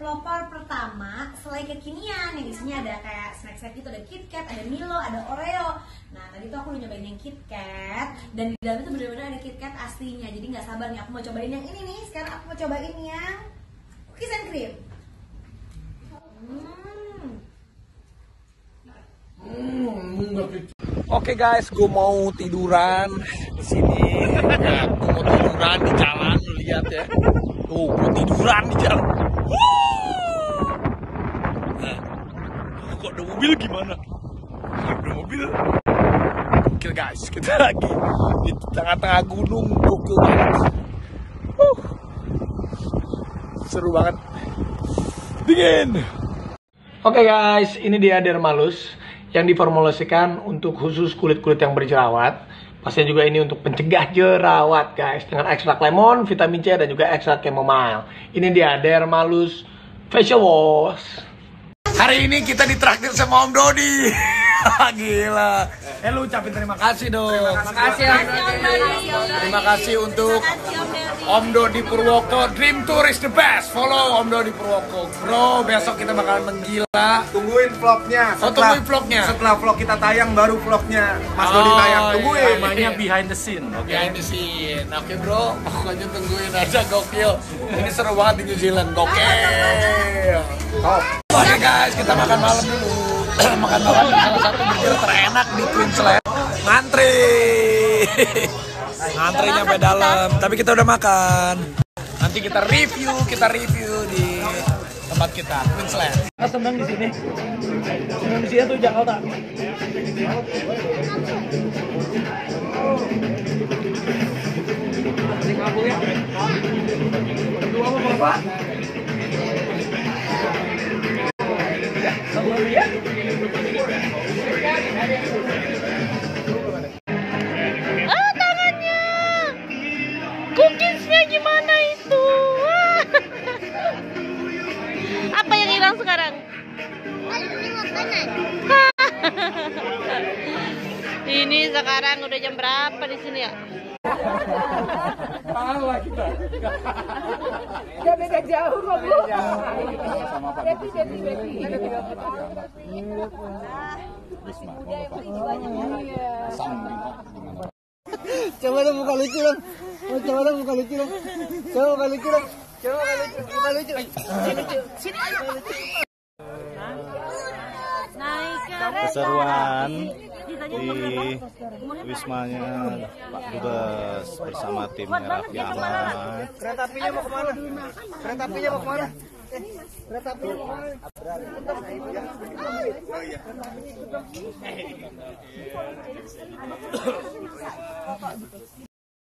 pelopor pertama selai kekinian yang isinya ada kayak snack-snack gitu, ada KitKat, ada Milo, ada Oreo. Nah tadi tuh aku udah nyobain yang KitKat dan di dalamnya tuh bener-bener ada KitKat aslinya. Jadi nggak sabar nih aku mau cobain yang ini nih. Sekarang aku mau cobain yang cookies and cream. Oke guys, gue mau tiduran di sini. Ya, gue mau tiduran di jalan, lihat ya. Tuh, gue tiduran di jalan. Nah, kok ada mobil gimana? Ada mobil. Gokil guys, kita lagi di tengah-tengah gunung, gokil banget. Seru banget. Dingin. Oke guys, ini dia Dermalus yang diformulasikan untuk khusus kulit-kulit yang berjerawat. Pastinya juga ini untuk pencegah jerawat guys, dengan ekstrak lemon, vitamin C dan juga ekstrak chamomile. Ini dia Dermalus Facial Wash. Hari ini kita ditraktir sama Om Dodi. Gila. Lu ucapin terima kasih dong. Terima kasih Om Dodi. Terima kasih untuk Om Dodi Purwoko. Dream Tour is the best. Follow Om Dodi Purwoko. Bro, besok kita bakalan menggila. Tungguin vlognya. Tungguin vlognya. Setelah vlog kita tayang baru vlognya Mas Dodi tayang. Tungguin. Namanya behind the scene. Behind the scene. Oke bro, pokoknya tungguin aja, gokil. Ini seru banget di New Zealand. Gokil. Oke guys, kita makan malam dulu. Makan malam di salah satu burger terenak di Queensland. Ngantri. Ngantri nyampe dalam. Tapi kita udah makan. Nanti kita review di tempat kita, Queensland. Kita senang di sini. Senang di sini tuh Jakarta. Ini kabur ya. Berdua sama Bapak. Sama dia. Ah, tangannya. Cookiesnya gimana itu? Apa yang hilang sekarang? Ini sekarang udah jam berapa di sini ya? Kalah kita. Gak beda jauh kok Bu. Betty. Coba dong muka lucu dong. Coba dong muka lucu dong. Coba muka lucu dong. Muka lucu. Sini aja. Naik Keseruan di wismanya Pak Dubes bersama timnya Raffi Ahmad. Kereta apinya mau kemana? Kereta apinya mau kemana? Kereta apinya mau kemana? Oh iya.